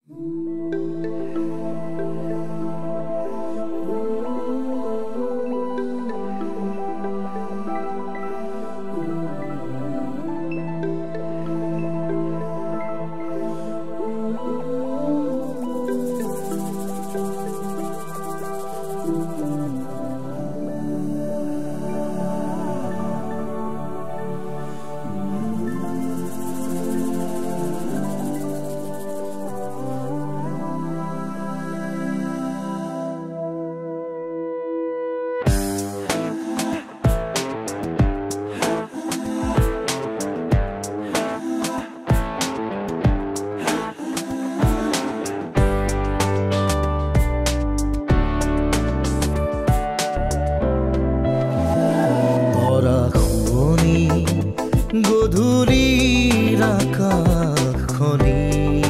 গধূলিৰ আকাশখনি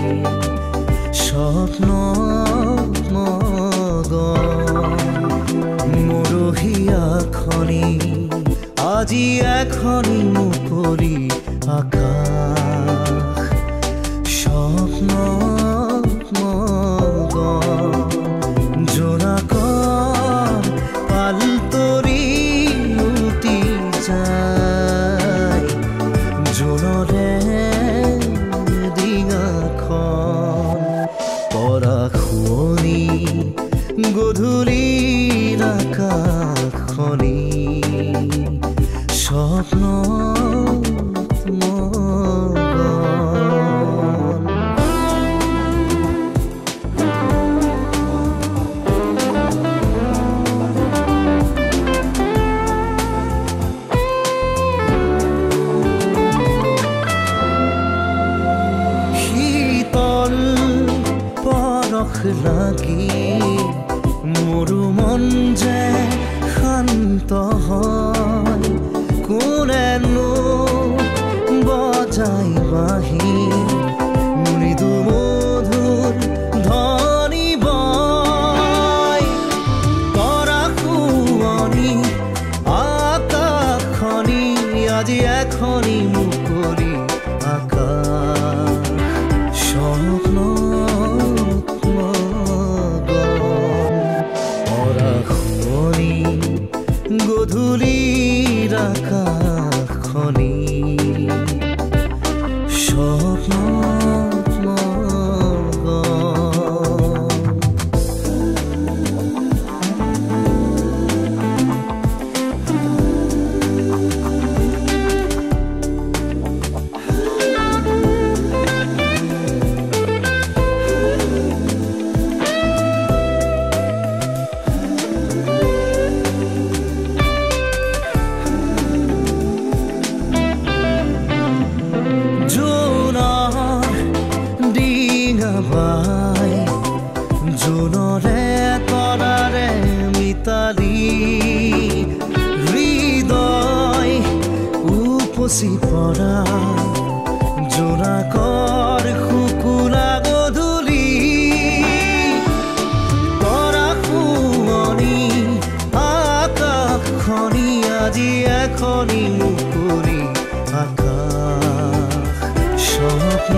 স্বপ্ন মৰহিয়াখনি আজি এখনি মুকলি আকাশ স্বপ্ন জোনাকৰ পালতৰি উটি যায় জোনৰে ডিঙাখন পৰা শুৱনি গধূলিৰ আকাশখনি স্বপ্ন লাগি মোৰো মন যে শান্ত হয় কোনেনো বজাই বাঁহী মৃদু মধুৰ ধ্বনি বয় তৰা শুৱনি আকাশখনি আজি এখনি মুকলি আকাশ স্বপ্ন গধূলিৰ আকাশখনি স্বপ্ন জোনৰে তৰাৰে মিতালি হৃদয় উপচি পৰা জোনাকৰ শুকুলা গধূলি তৰা শুৱনি আকাশখনি আজি এখনি মুকলি আকাশ স্বপ্ন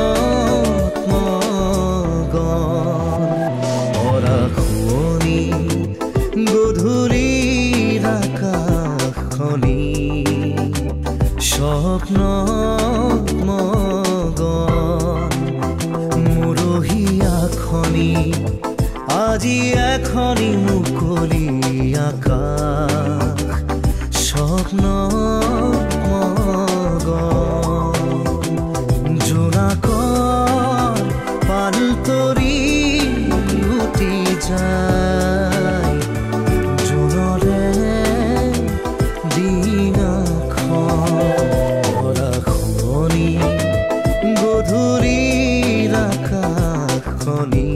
গধূলিৰ আকাশখনি স্বপ্ন মৰহিয়াখনি আজি এখনি মুকলি আকাশ স্বপ্ন জোনাকৰ পালতৰি উটি যায় জোনৰে ডিঙাখন শুৱনি গধূলিৰ আকাশখনি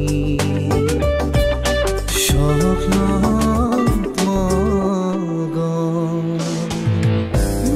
স্বপ্ন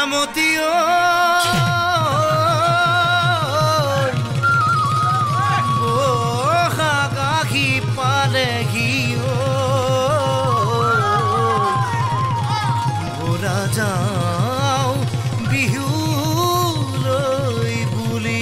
মীৰামতী কাশী পালেহি বৰা যাওঁ বিহুলৈ বুলি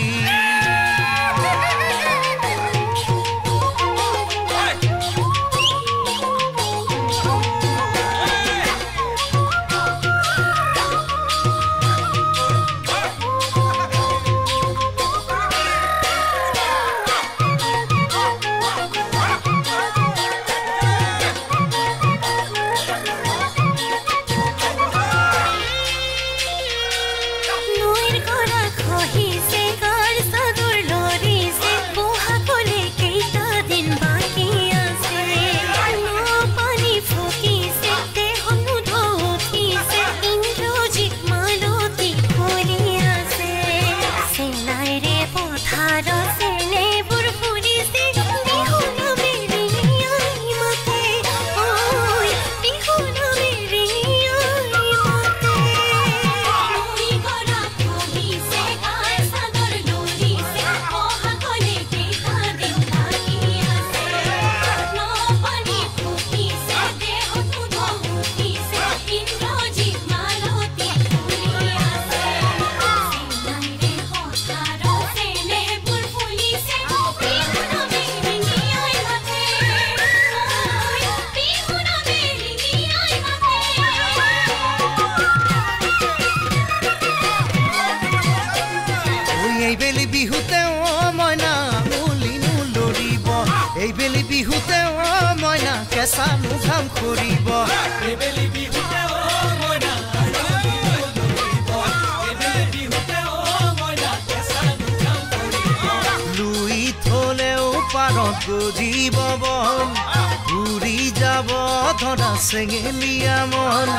এইবেলি বিহুতে মইনা মুলিনো লৰিব এইবেলি বিহুতে মইনা কেঁচানো ঘাম খৰিব এইবেলি বিহুতে মইনা মুলিনো লৰিব এইবেলি বিহুতে মইনা কেঁচানো ঘাম খৰিব লুই থলেও পাৰত গজিব বন উৰি যাব ধৰা চেঙেলীয়া মন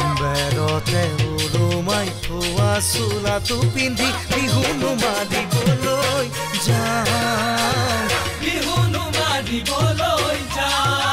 বেৰতে ওলোমাই থোৱা চোলাটো পিন্ধি বিহুনো মাৰিবলৈ যাওঁ বিহুনো মাৰিবলৈ যাওঁ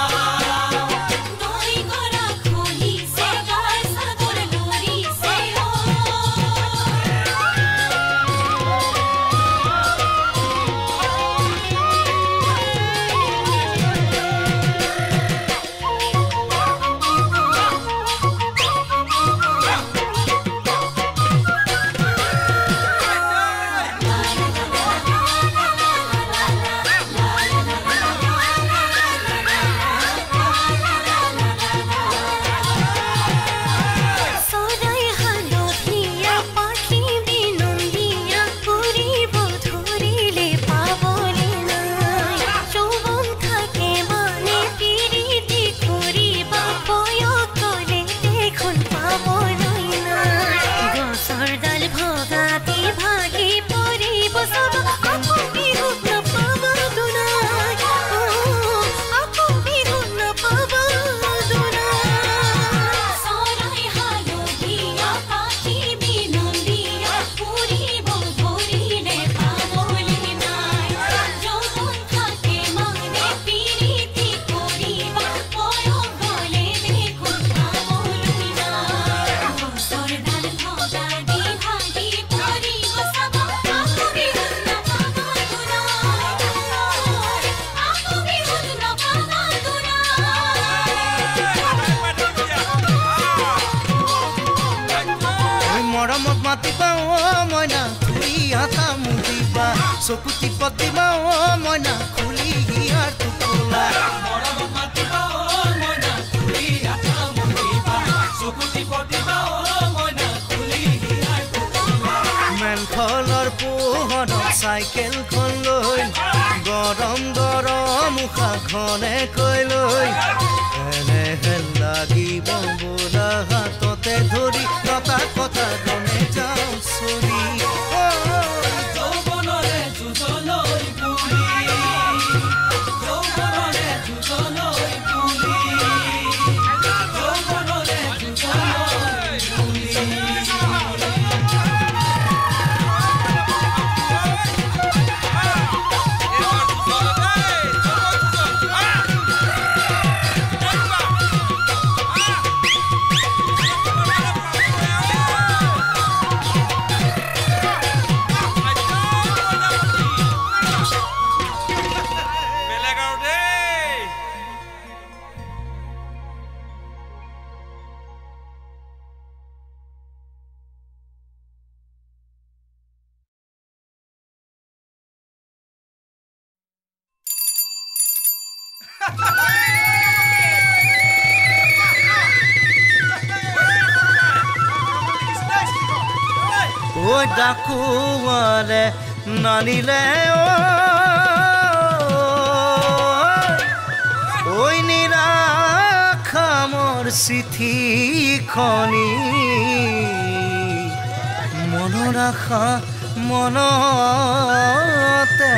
মৰমত মাতিবা মইনা তুলি হাতা মুদিবা চকু টিপত দিবা মইনা খুলি হিয়াৰ টোপোলা মৰমত মাতিবা মইনা তুলি হাতা মুদিবা চকু টিপত দিবা মইনা খুলি হিয়াৰ টোপোলা মেলখলৰ পোহৰত চাইকেলখন লৈ গৰম গৰম উশাহখনে কৈ লৈ এনেহেন লাগিব বোলা হাততে ধৰি লতা কথা গনে যাওঁ চৰি যৌৱনৰে যুঁজলৈ বুলি যৌৱনৰে যুঁজলৈ বুলি যৌৱনৰে যুঁজলৈ বুলি ঐ ডাকুৱালে নানিলে ঐ নিৰাখামৰ চিঠিখনি মনৰ আশা মনতে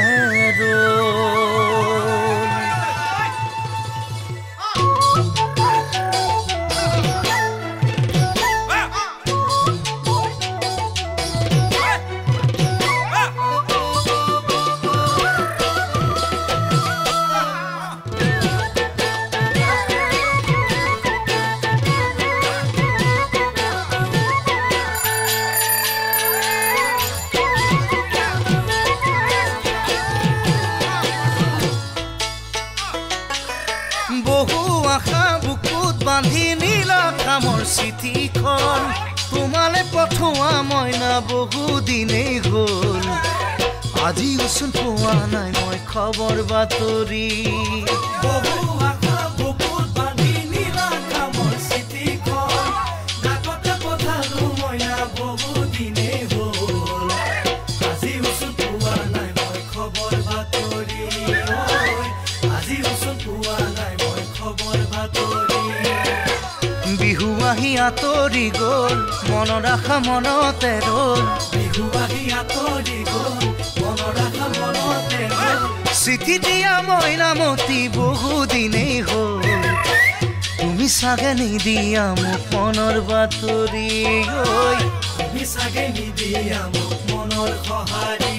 বহু আশা বুকুত বান্ধি নীলাখামৰ চিঠিখন তোমালে পঠোৱা মইনা বহু দিনেই হ'ল আজিওচোন পোৱা নাই মই খবৰ বাতৰি বহু আশা বুকুত বান্ধি নীলাখামৰ চিঠিখন ডাকতে পঠালো মইনা বহু দিনেই হ'ল আজিওচোন পোৱা নাই মই খবৰ বাতৰি আজিওচোন পোৱা নাই মই খবৰ বাতৰি বিহু আহি আঁতৰি গ'ল মনৰ আশা মনতে ৰ'ল বিহু আহি আঁতৰি গ'ল মনৰ আশা মনতে ৰ'ল চিঠি দিয়া মইনামতি বহু দিনেই হ'ল তুমি চাগে নিদিয়া মোক মনৰ বাতৰি ঐ তুমি চাগে নিদিয়া মোক মনৰ সঁহাৰি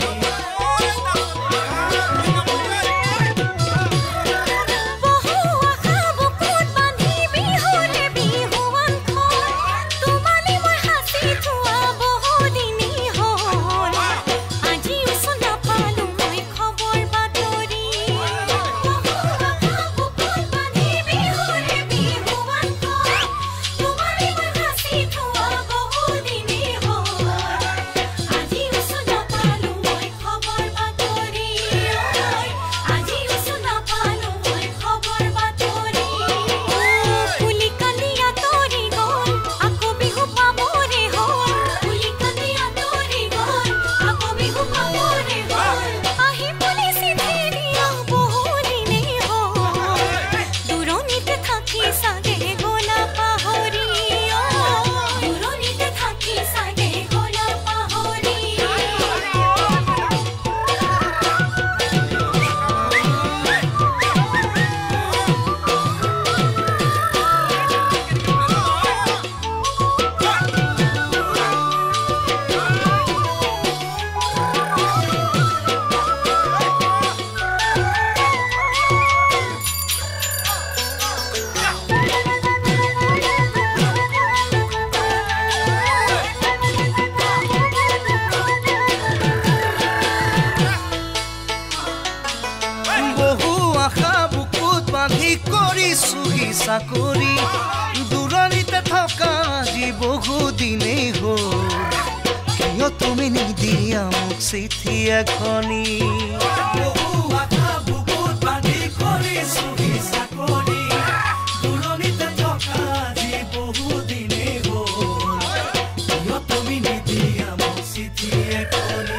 চাকৰি দূৰণিতে থকা আজি বহু দিনেই হ'ল কিয় তুমি নিদিয়া মোক চিঠি এখনি বহু আশা বুকুত বান্ধি কৰিছো চাকৰি দূৰণিতে থকা আজি বহু দিনেই হ'ল কিয় তুমি নিদিয়া মোক চিঠি এখনি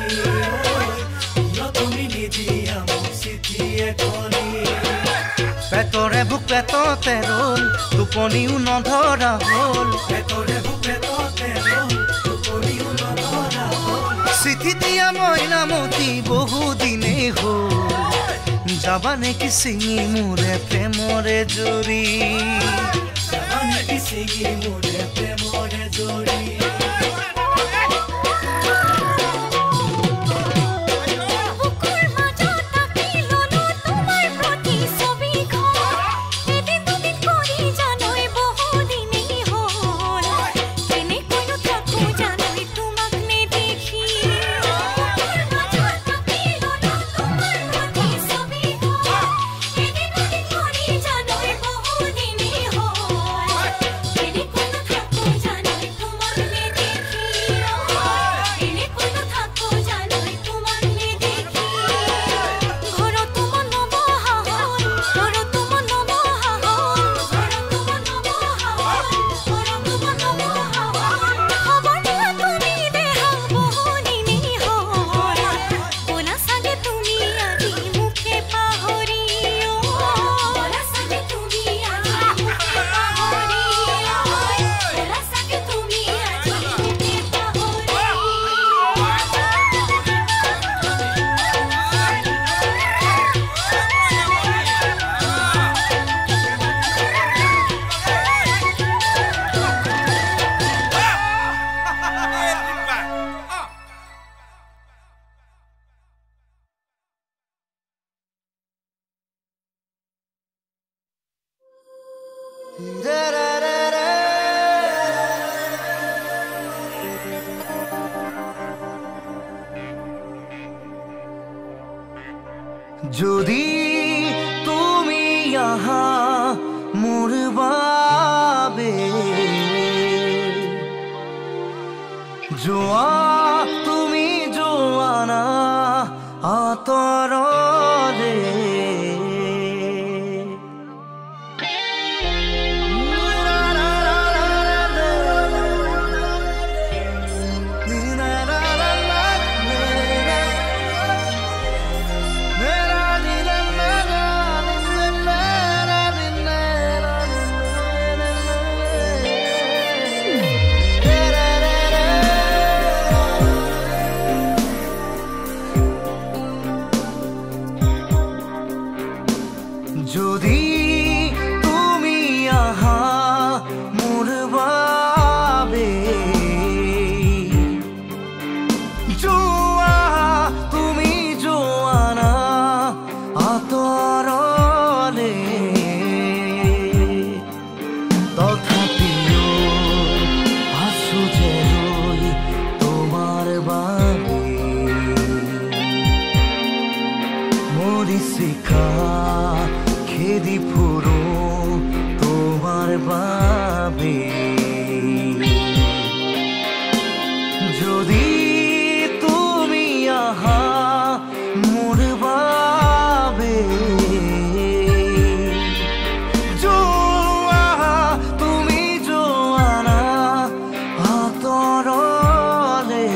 কিয় তুমি নিদিয়া মোক চিঠি এখনি পেটৰে ভোক পেটতে ৰ'ল টোপনিও নধৰা হ'ল পেটৰে ভোক পেটতে ৰ'ল টোপনিও নধৰা হ'ল চিঠি দিয়া মইনামতি বহু দিনেই হ'ল যাবা নেকি ছিঙি মোৰে প্ৰেমৰে জৰি যাবা নেকি ছিঙি মোৰে প্ৰেমৰে জৰি যদি তুমি আহা মোর বাবে জোয়া তুমি জোয়ানা আতরলে যদি তুমি আহা মোর বাবে জোয়া তুমি জোয়ানা আতরলে তথাপিও আছো যে রই তোমার বাবে মরি শিখা খেদি ফুরো তোমার বাবে যদি তুমি আহা মোর বাবে জোয়া তুমি জোয়ানা আতরলে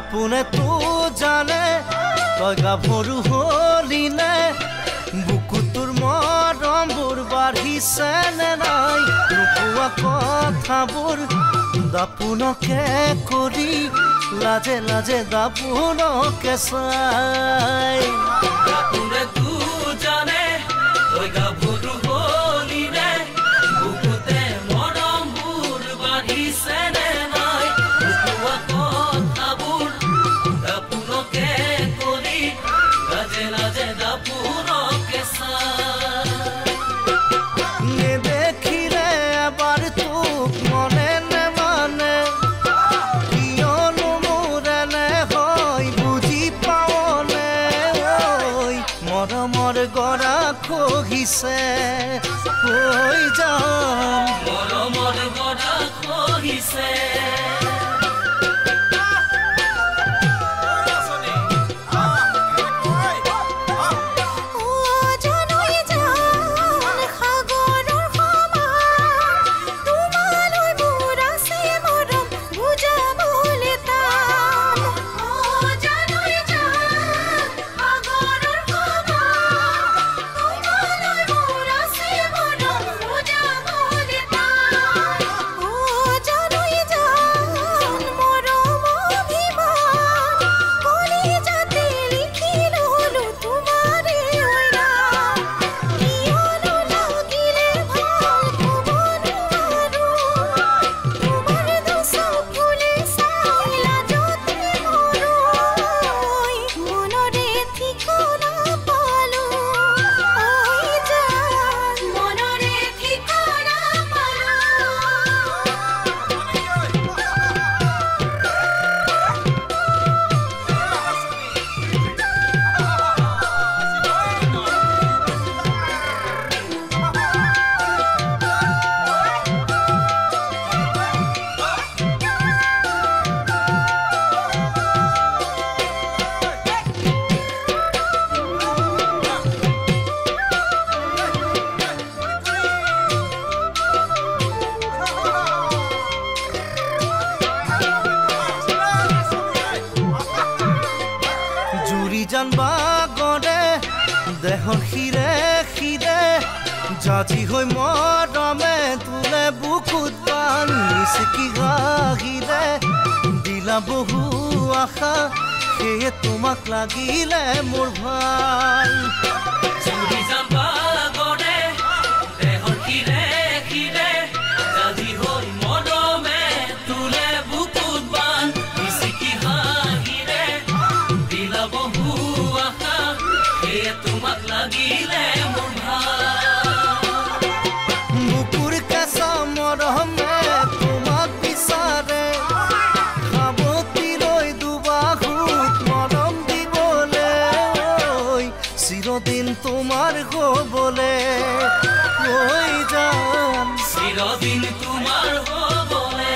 দাপোনে তো জানে তই গাভৰু হলি নে বুকু তোৰ মৰমবোৰ বাঢ়িছে নে নাই নোকোৱা কথাবোৰ দাপোনকে কৰি লাজে লাজে দাপোনকে চাই দাপোনে তো জানে তই গাভৰু হলি নে বুকুতে মৰমবোৰ বাঢ়িছে নে নাই নোকোৱা কথাবোৰ দাপোনকে কৰি লাজে লাজে দাপোনকে চাই নেদেখিলে এবাৰ তোক মনে নেমানে কিয়নো মোৰ এনে হয় বুজি পাৱনে ঐ মৰমৰ গৰা খহিছে হৈ যাম মৰমৰ গৰা খহিছে জানবা গৰে দেহৰ শিৰে শিৰে জাজি হৈ মৰমে তোলে বুকুত বান মিচিকি গাহিৰে দিলা বহু আশা সেয়ে তোমাক লাগিলে মোৰ ভাল চুৰি জাম্বা গৰে দেহৰ শিৰে শিৰে জাজি হৈ মৰমে তোলে বুকুত বান মিচিকি গাহিৰে দিলা বহু আশা সেয়ে তোমাক লাগিলে মোৰ ভাল বুকুৰ কেঁচা মৰমে তোমাক বিচাৰে সাৱতি লৈ দুবাহুত মৰম দিবলে চিৰদিন তোমাৰ হ'বলে হৈ যাম চিৰদিন তোমাৰ হ'বলে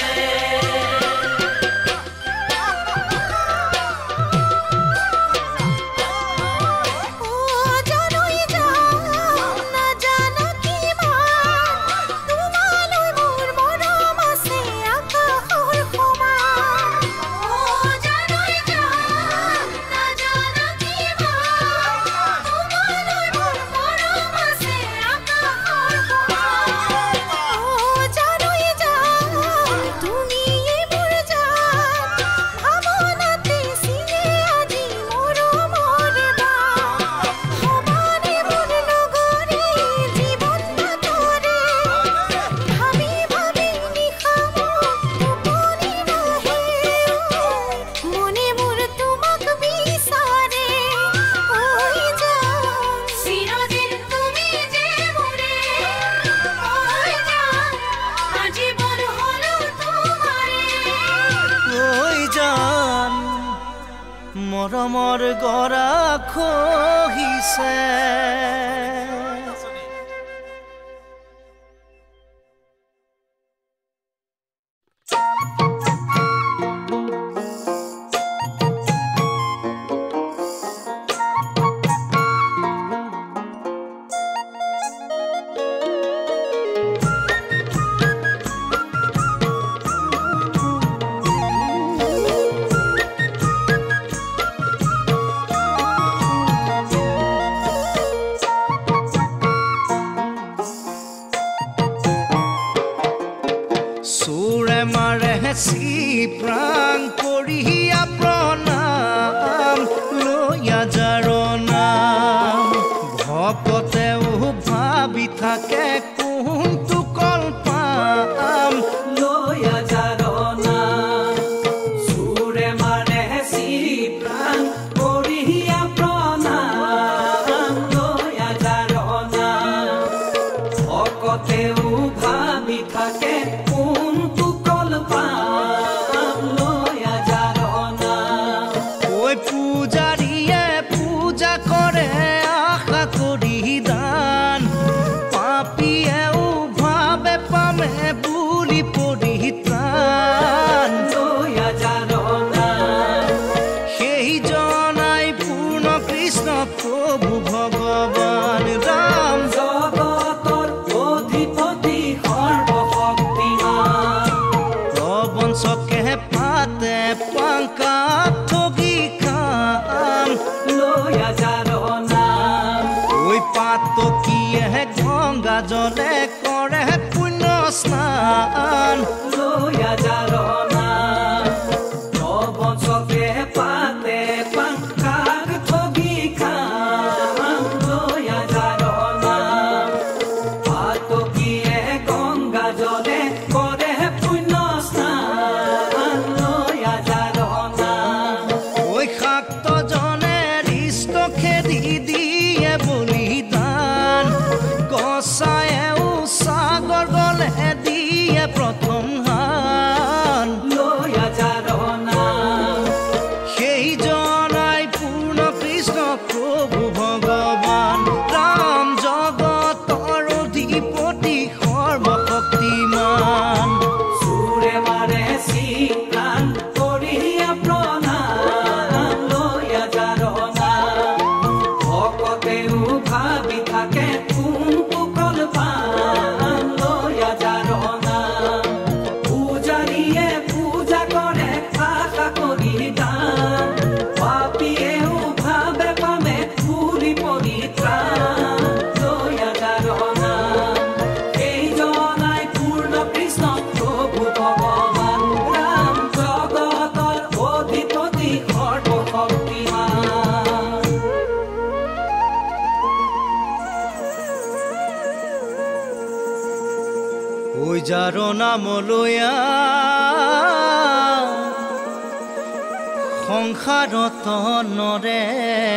মৰমৰ গৰা খহিছে চোৰে মাৰে হেঁচি প্ৰাণ কৰিয়া প্ৰণাম লৈয়া যাৰ নাম ভকতেও ভাবি থাকে কোনটো কল পাম লৈয়া যাৰ নাম চোৰে মাৰে হেঁচি প্ৰাণ কৰিয়া প্ৰণাম লৈয়া যাৰ নাম ভকতেও ভাবি থাকে কোনটো কল পাম লৈয়া যাৰ নাম ঐ পূজাৰীয়ে পূজা কৰে আশা কৰি দান পাপীয়েও ভাবে পামে বুলি পৰিত্ৰাণ লৈয়া যাৰ নাম সেই জনাই পূৰ্ণ কৃষ্ণ প্ৰভু ভগৱান ৰাম জগতৰ অধিপতি সৰ্বশক্তিমান প্ৰবঞ্চকে পাতে পাংকাত ঠগি খাম লৈয়া যাৰ নাম ঐ পাতকীয়ে গংগা জলে কৰে পুণ্য স্নান লৈয়া যাৰ নাম প্ৰবঞ্চকে পাতে পাংকাক ঠগি খাম লৈয়া যাৰ নাম পাতকীয়ে গংগা জলে কৰে পুণ্য স্নান লৈয়া যাৰ নাম ঐ শাক্তজনে হৃষ্ট খেদি দিয়ে বলিদান কচায়েও সাগৰ গলে দিয়ে প্ৰথম হান লৈয়া যাৰ নাম সেই জনাই পূৰ্ণ কৃষ্ণ প্ৰভু ভগৱান ৰাম জগতৰ অধিপতি সৰ্বশক্তিমান চোৰে মাৰে চি প্ৰাণ কৰিয়া প্ৰণাম লৈয়া যাৰ নাম ভকতেও ভাবি থাকে কোনটো কল পাম লৈয়া যাৰ নাম পূজাৰীয়ে পূজা কৰে আশা কৰি দান পাপীয়েও ভাবে পামে বুলি পৰিত্ৰাণ লৈয়া যাৰ নাম এই জনাই পূৰ্ণ কৃষ্ণ প্ৰভু ভগৱান ৰাম জগতৰ অধিপতি সৰ্বশক্তিমান ঐ যাৰ নাম লৈয়া সংসাৰত নৰে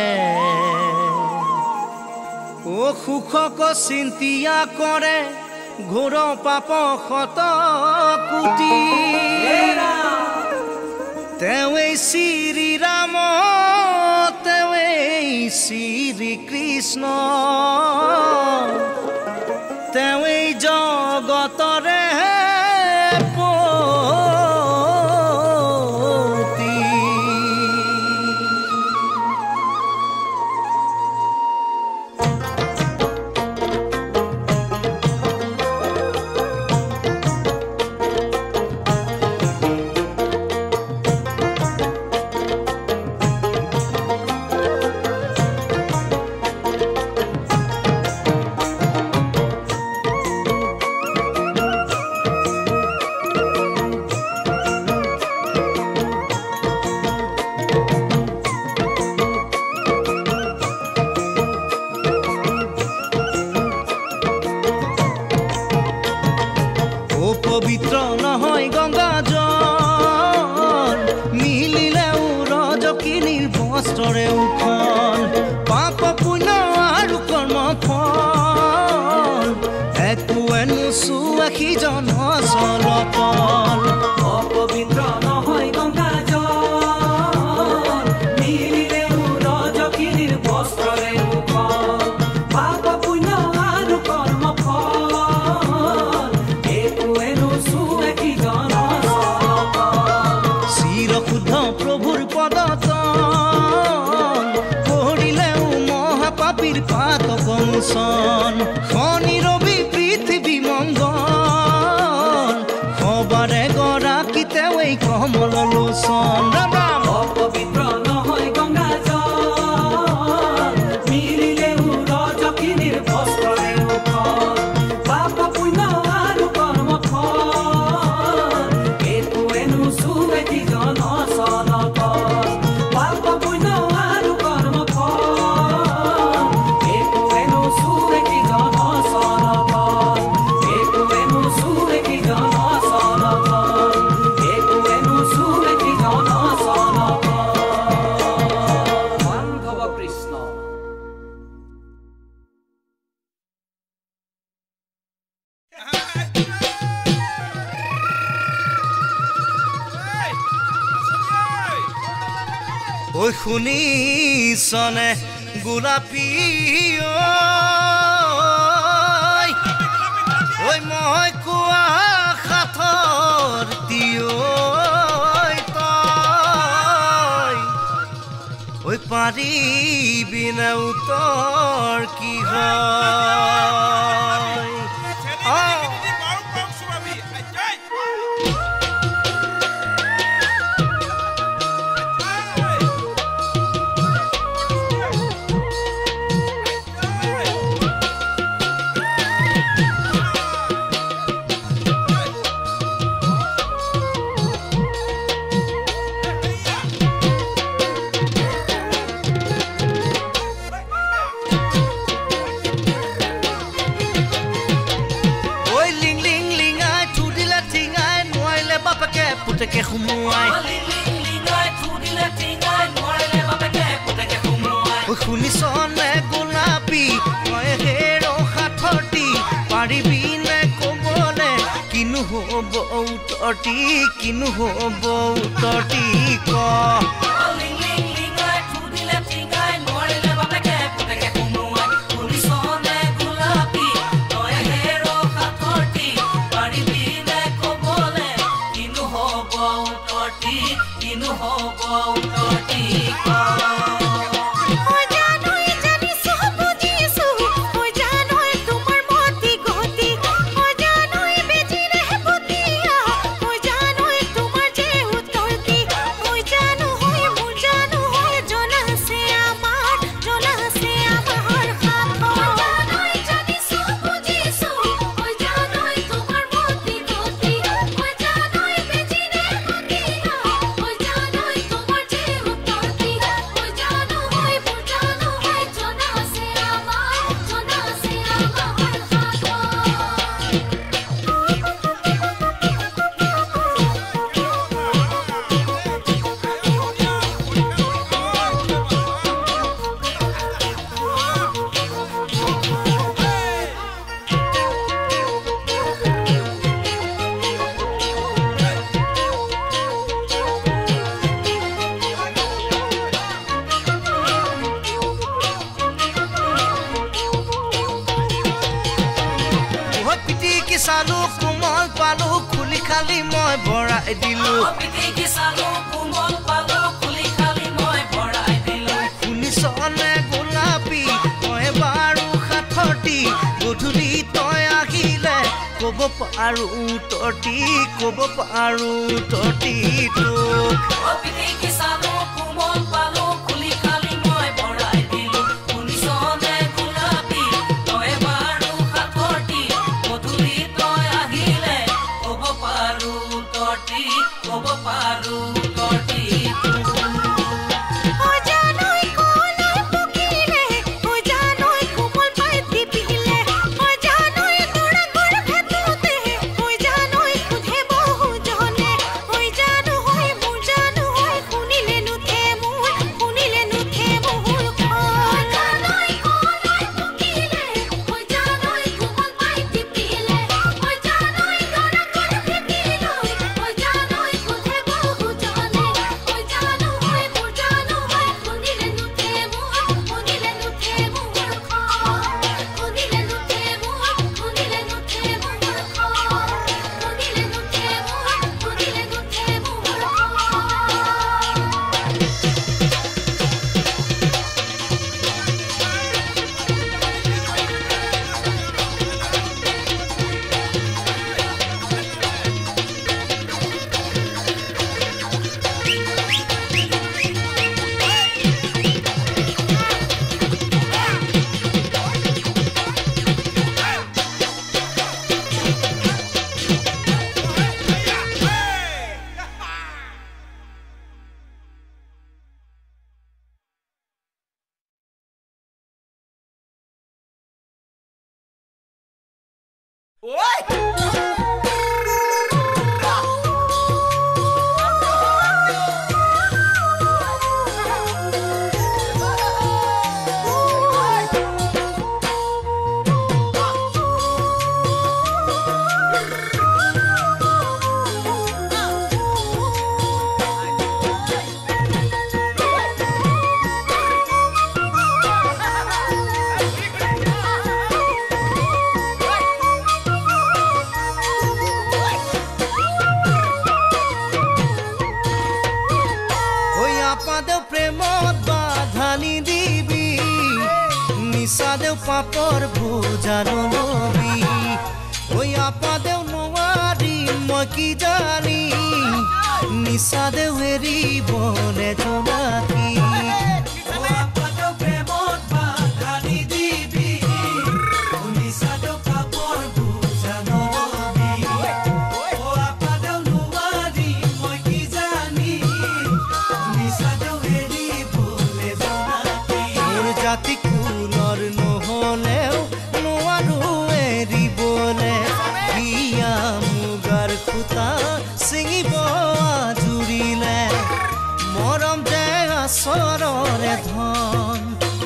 ও সুখক চিন্তিয়া কৰে ঘোৰ পাপ শত কোটি তেৱেই শ্ৰী ৰাম তেৱেই শ্ৰী কৃষ্ণ তেৱেই জগতৰে পতি পবিত্ৰ নহয় গংগা জল মিলিলেও ৰজকিনীৰ বস্ত্ৰৰে উখন পাপ পুণ্য আৰু কৰ্ম ফল একোৱে নোচোৱা সিজন চলতল অপবিত্ৰ নহয় গংগা জল মিলিলেও ৰজকিনীৰ বস্ত্ৰৰে উখন পাপ পুণ্য আৰু কৰ্ম ফল একোৱে নোচোৱা সিজন চলতল চিৰ শুদ্ধ প্ৰভুৰ পদতল কৰিলেও মহাপাপীৰ পাতক মোচন শনি ৰবি পৃথিৱী মংগল সবাৰে গৰাকী তেৱেই কমল লোচন ৰাম ৰাম অপবিত্ৰ নহয় গংগা জল মিলিলেও ৰজকিনীৰ বস্ত্ৰৰে উখন পাপ পুণ্য আৰু কৰ্ম ফল ঐ শুনিছনে গোলাপী ঐ মই কোৱা সাথৰ ঐ পাৰিবি না উত্তৰ কি হয় পুতেকে সোমোৱাই শুনিছনে গোলাপী মই হেৰ সাথৰটি পাৰিবি নে ক'বলে কিনো হ'ব উত্তৰটি কিনো হ'ব উত্তৰটি ক চালো কোমল পালো খুলি খালি মই ভৰাই দিলো শুনিছনে গোলাপী মই বাৰু সাথৰটি গধূলি তই আহিলে ক'ব পাৰো উত্তৰটি ক'ব পাৰো উত্তৰটি তোক পাপৰ বোজা নলবি ঐ আপা দেও নোৱাৰি মই কি জানি নিচা দেও এৰিবলে জনাকি জাতি কুলৰ নহলেও নোৱাৰো এৰিবলে হিয়া মুগাৰ খুটা ছিঙিব জুৰিলে মৰম যে আচৰৰে ধন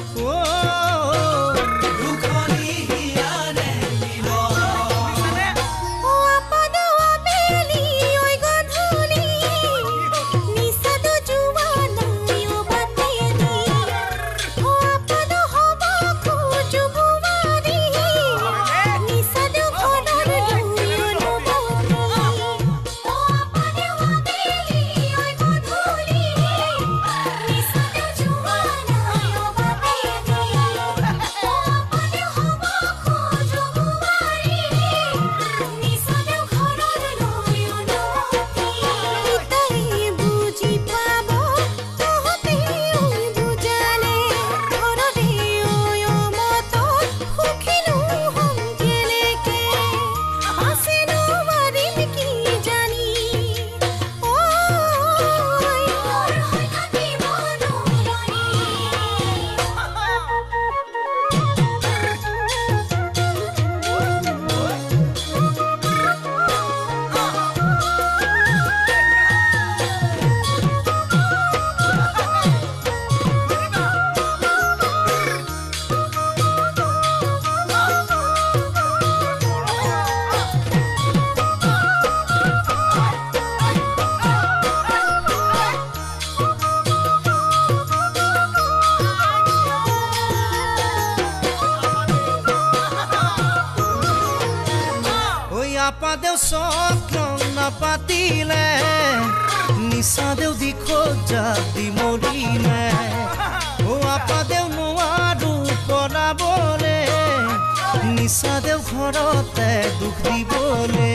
আপা দেও স্বপ্ন নাপাতিলে নিচা দেও দি খোজা দি মৰিলে ও আপা দেও নোৱাৰো পলাবলে নিচা দেও ঘৰতে দুখ দিবলে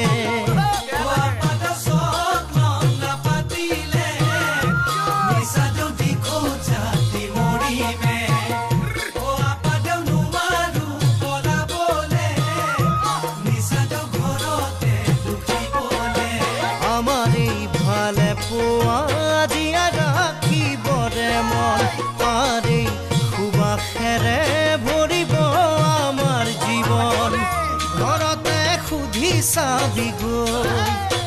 ৰাখিবৰে মন পাৰি সুবাসেৰে ভৰিব আমাৰ জীৱন ঘৰতে সুধি চাবি গৈ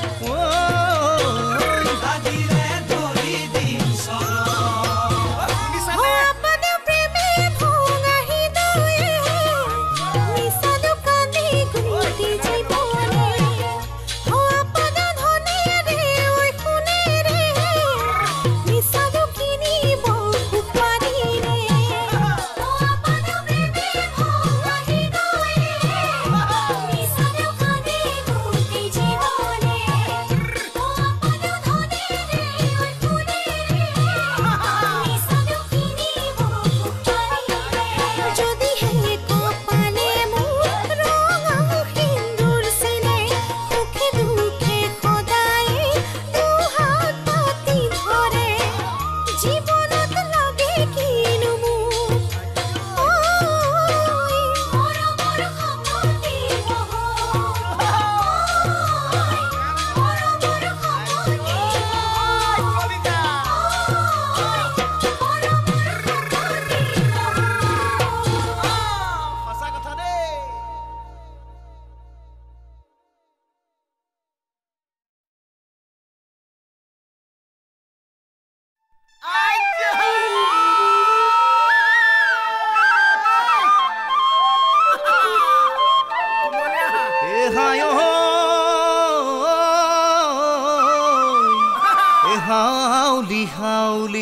হাউলি হাউলি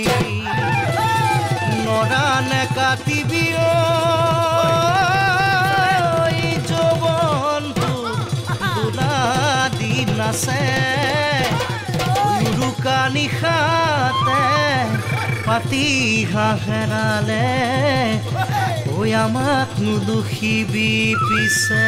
নৰানে কাটিবি যৌৱনটো দোলা দিন আছে উৰুকা নিশাতে পাতি হাহেৰালে ঐ আমাক নুদুখিবি পিছে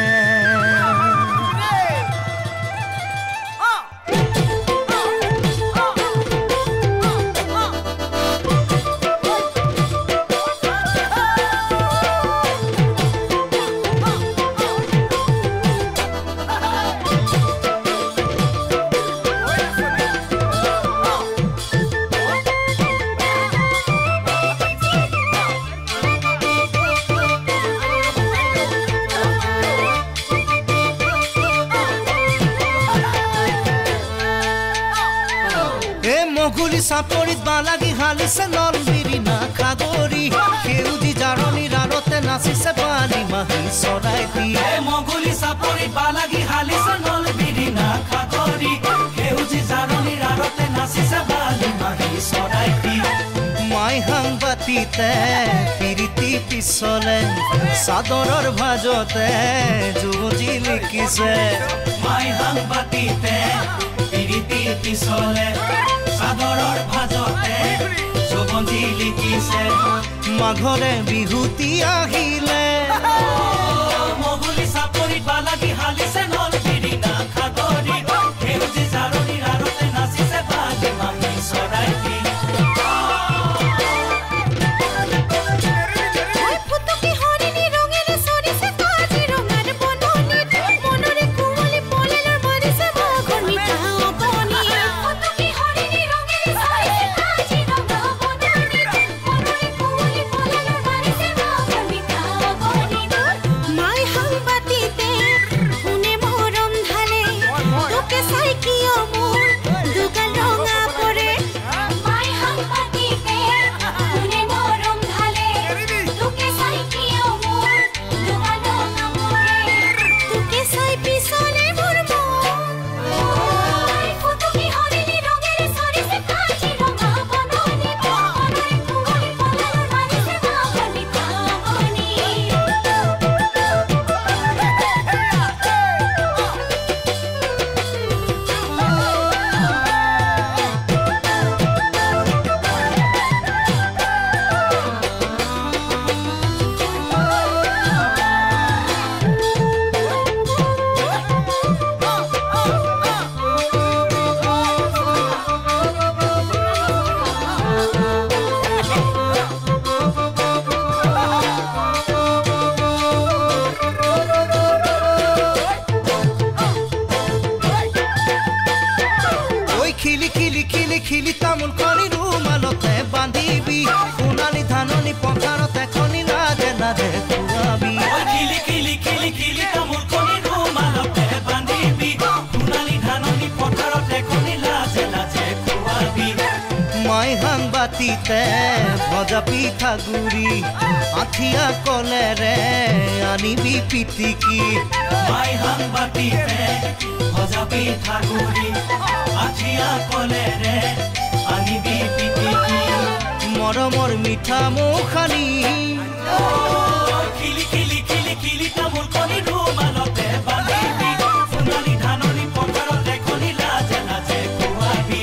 মগুলি চাপৰিত বালাগি হালিছে নলবিৰি না খাগৰি সেউজী জাৰণিৰ আৰতে নাচিছে বালি মাহী চৰাইটি মগুলি চাপৰিত বালাগি হালিছে নলবিৰি না খাগৰি সেউজী জাৰণিৰ আৰতে নাচিছে বালি মাহী চৰাইটি মাই সাংবাতিতে পিৰিতি পিছলে চাদৰৰ ভাজতে যুৱতী লিখিছে মাই সাংবাতিতে পিৰিতি পিছলে চাদৰৰ ভাজতে যুৱতী লিখিছে মাঘৰে বিহুতি আহিলে মগুলি চাপৰিত বালাগি হালিছে নলবিৰি না খাগৰি সেউজী জাৰণিৰ আৰতে নাচিছে বালি মাহী চৰাইটি খিলি তামোল খনি ৰুমালতে বান্ধিবি সোণালী ধাননি পথাৰতে খনি লাজে লাজে খুৱাবি খিলি খিলি খিলি খিলি তামোল খনি ৰুমালতে বান্ধিবি সোণালী ধাননি পথাৰতে খনি লাজে লাজে খুৱাবি মাই সাংবাতিতে ভজা পিঠা গুৰি আঠিয়া কলেৰে আনিবি পিটিকি মাই সাংবাতিতে ভজা পিঠা গুৰি আঠিয়া কলেৰে আনিবি পিটিকি মৰমৰ মিঠা মুখানি খিলি খিলি খিলি খিলি তামোল খনি ৰুমালতে বান্ধিবি সোণালী ধাননি পথাৰতে খনি লাজে লাজে খুৱাবি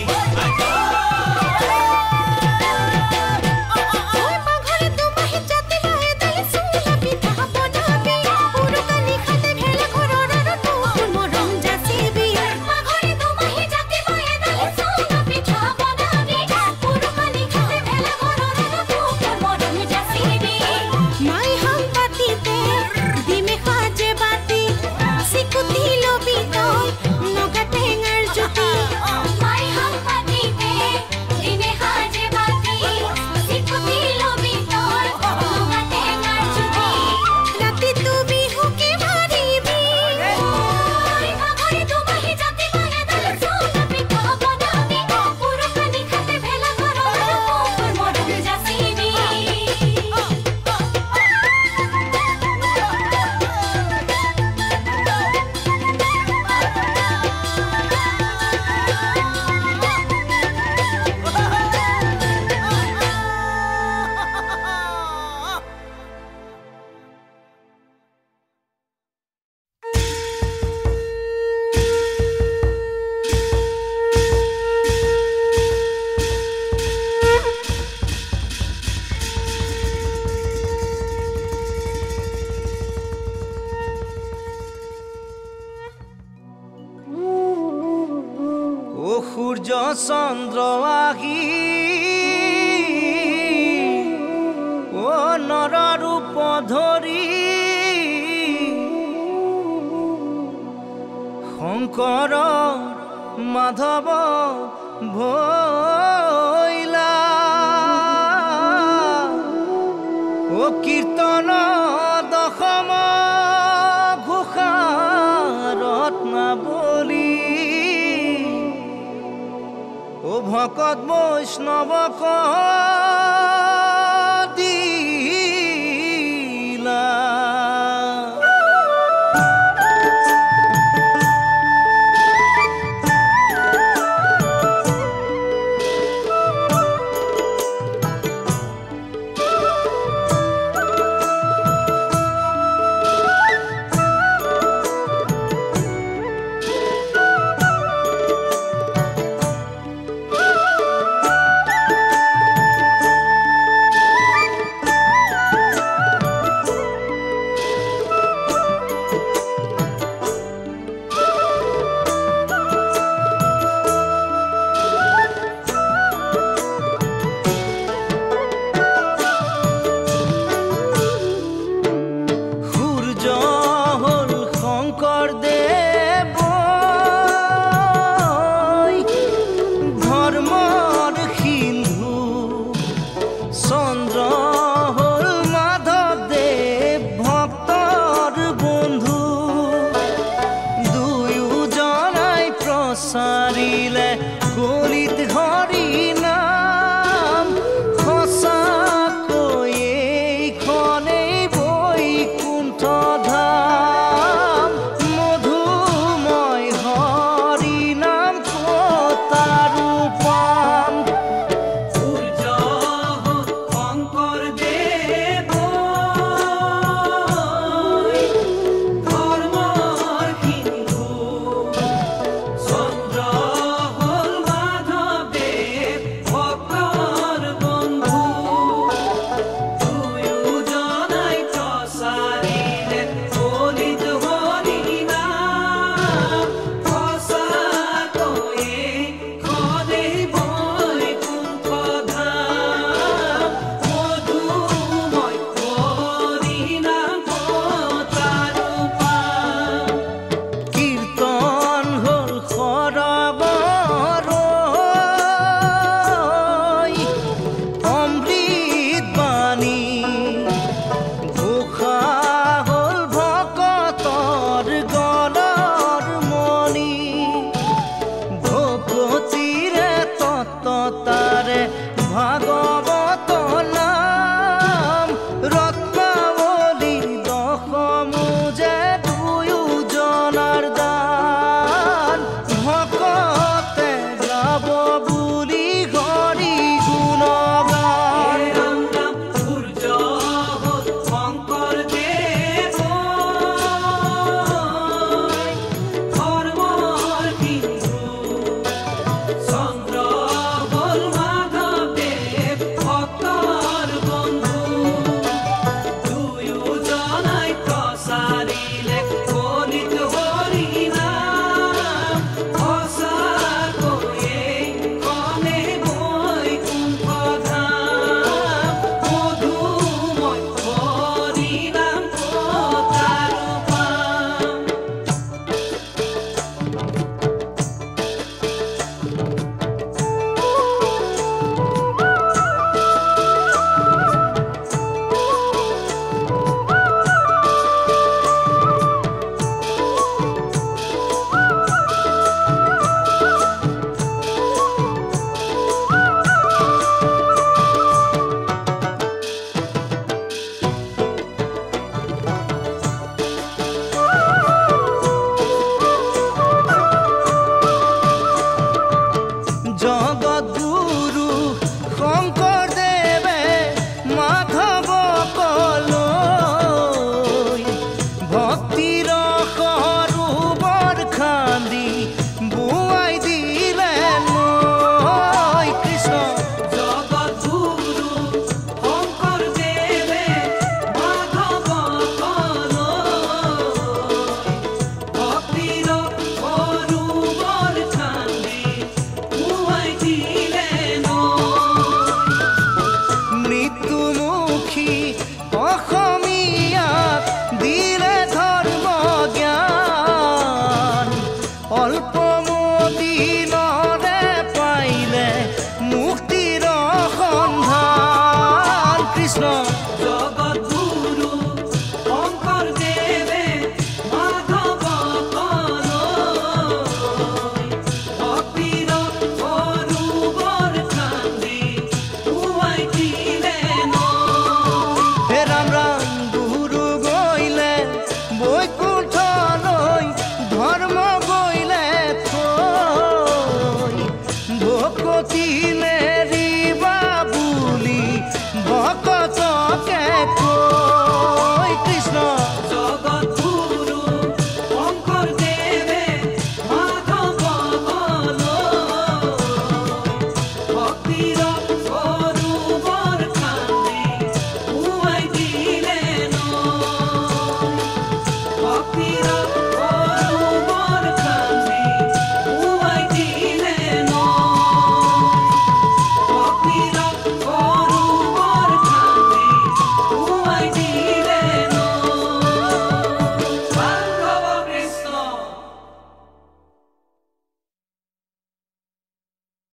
সূর্য চন্দ্র আহি ও নর রূপ ধরি শঙ্কৰ মাধৱ ভৈলা ও কীৰ্তন দশম ঘোষা ৰত্নাৱলী ও ভকত বৈষ্ণৱক দিলা সারিলে গলিত হরি